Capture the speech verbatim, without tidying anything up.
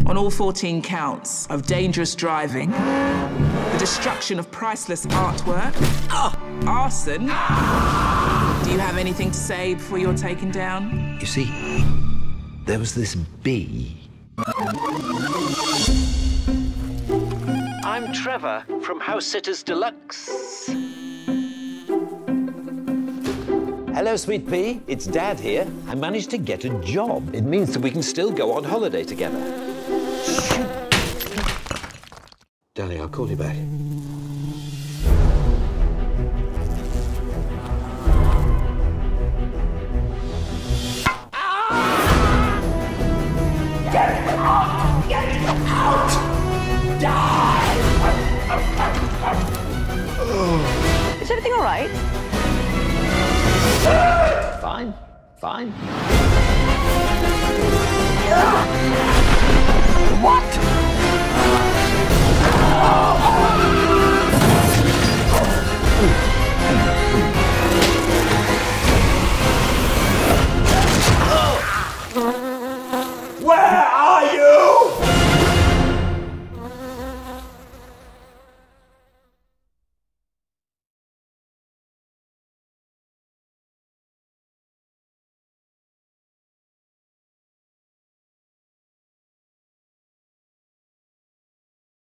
on all fourteen counts of dangerous driving, the destruction of priceless artwork, oh, arson. Do you have anything to say before you're taken down? You see, there was this bee. I'm Trevor from House Sitters Deluxe. Hello, sweet pea. It's Dad here. I managed to get a job. It means that we can still go on holiday together. Darling, I'll call you back. Get out! Get out! Die! Is everything all right? Fine, fine.